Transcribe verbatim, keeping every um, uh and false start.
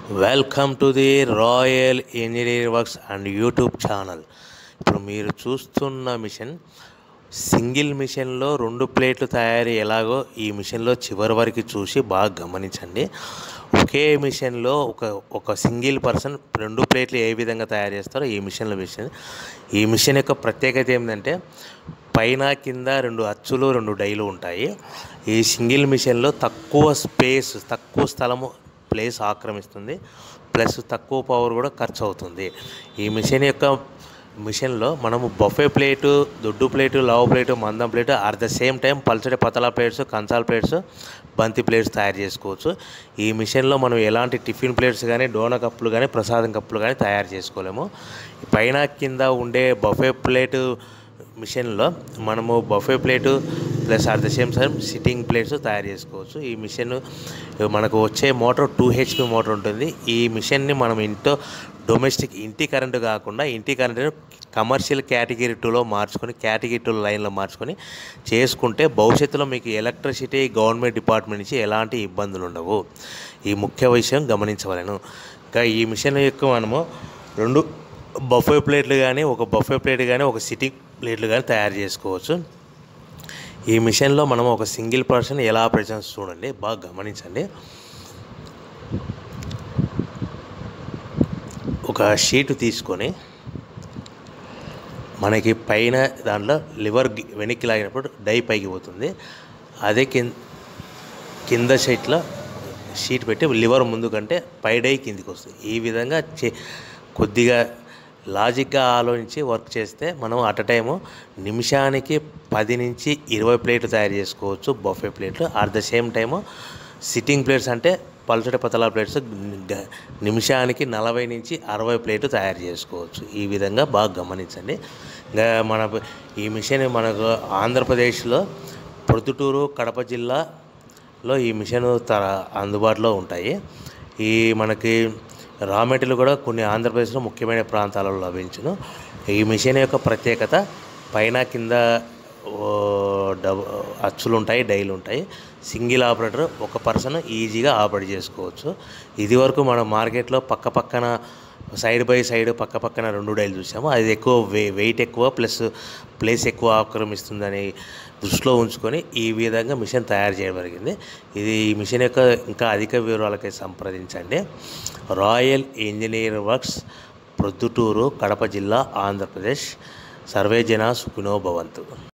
Welcome to the royal engineering works and YouTube channel. ఇప్పుడు మీరు చూస్తున్న మిషన్ సింగిల్ మిషన్లో రెండు ప్లేట్లు తయారీ ఎలాగో ఈ మిషన్లో చివరి వరకు చూసి బాగా గమనించండి. ఒకే మిషన్లో ఒక ఒక సింగిల్ పర్సన్ రెండు ప్లేట్లు ఏ విధంగా తయారు చేస్తారో ఈ మిషన్లో మిషన్ ఈ మిషన్ యొక్క ప్రత్యేకత ఏంటంటే పైన కింద రెండు అచ్చులు రెండు డైలు ఉంటాయి. ఈ సింగిల్ మిషన్లో తక్కువ స్పేస్ తక్కువ స్థలము ప్లేస్ ఆక్రమిస్తుంది, ప్లస్ తక్కువ పవర్ కూడా ఖర్చు అవుతుంది. ఈ మిషన్ యొక్క మిషన్లో మనము బఫే ప్లేటు, దొడ్డు ప్లేటు, లవ్ ప్లేటు, మందం plate at the same time పల్చడి పతలా ప్లేట్స్, కంచాల ప్లేట్స్, బంతి ప్లేట్స్ తయారు చేసుకోవచ్చు. ఈ మిషన్లో మనం ఎలాంటి టిఫిన్ ప్లేట్స్ కానీ, డోనా కప్పులు కానీ, ప్రసాదం కప్పులు కానీ తయారు చేసుకోలేము. పైన కింద ఉండే బఫే ప్లేటు మిషన్లో మనము buffet plate plus at the same time sitting plates తయారు చేసుకోవచ్చు. ఈ మిషన్ మనకు వచ్చే మోటార్ టూ హెచ్పి మోటార్ ఉంటుంది. ఈ మిషన్ని మనం ఇంట్లో డొమెస్టిక్ ఇంటి కరెంటు కాకుండా ఇంటి కరెంటును కమర్షియల్ కేటగిరీ టూలో మార్చుకొని కేటగిరీ టూ లైన్లో మార్చుకొని చేసుకుంటే భవిష్యత్తులో మీకు ఎలక్ట్రిసిటీ గవర్నమెంట్ డిపార్ట్మెంట్ నుంచి ఎలాంటి ఇబ్బందులు ఉండవు. ఈ ముఖ్య విషయం గమనించవలను. ఇంకా ఈ మిషన్ యొక్క మనము రెండు బఫే ప్లేట్లు కానీ, ఒక బఫే ప్లేట్ కానీ, ఒక సిట్టింగ్ ప్లేట్లు కానీ తయారు చేసుకోవచ్చు. ఈ మిషన్లో మనం ఒక సింగిల్ పర్సన్ ఎలా ఆపరేషన్స్ చూడండి, బాగా గమనించండి. ఒక షీటు తీసుకొని మనకి పైన దాంట్లో లివర్ వెనక్కి లాగినప్పుడు డై పైకి పోతుంది. అదే కింద కింద షీట్లో షీట్ పెట్టి లివర్ ముందు కంటే పై డై కిందికి వస్తుంది. ఈ విధంగా చే కొద్దిగా లాజిక్గా ఆలోచించి వర్క్ చేస్తే మనం అట్ అ టైము నిమిషానికి పది నుంచి ఇరవై ప్లేట్లు తయారు చేసుకోవచ్చు బఫే ప్లేట్లు. At the same time sitting plates అంటే పల్చటి పతలా ప్లేట్స్ నిమిషానికి నలభై నుంచి అరవై ప్లేట్లు తయారు చేసుకోవచ్చు. ఈ విధంగా బాగా గమనించండి. ఇంకా మన ఈ మిషన్ మనకు ఆంధ్రప్రదేశ్లో ప్రొద్దుటూరు, కడప జిల్లాలో ఈ మిషన్ తర అందుబాటులో ఉంటాయి. ఈ మనకి రా మెటీరియల్ కూడా కొన్ని ఆంధ్రప్రదేశ్లో ముఖ్యమైన ప్రాంతాలలో లభించును. ఈ మిషన్ యొక్క ప్రత్యేకత పైన కింద డబ్ అచ్చులు ఉంటాయి, డైలు ఉంటాయి. సింగిల్ ఆపరేటర్ ఒక పర్సన్ ఈజీగా ఆపరేట్ చేసుకోవచ్చు. ఇది వరకు మనం మార్కెట్లో పక్క పక్కన సైడ్ బై సైడ్ పక్క పక్కన రెండు డైలు చూసాము. అది ఎక్కువ వే వెయిట్ ఎక్కువ ప్లస్ ప్లేస్ ఎక్కువ ఆక్రమిస్తుందని దృష్టిలో ఉంచుకొని ఈ విధంగా మిషన్ తయారు చేయడం జరిగింది. ఇది ఈ మిషన్ యొక్క ఇంకా అధిక వివరాలకై సంప్రదించండి. Royal engineering Works, Proddatur, Kadapa జిల్లా, ఆంధ్రప్రదేశ్. సర్వే జన సుఖినో భవంతు.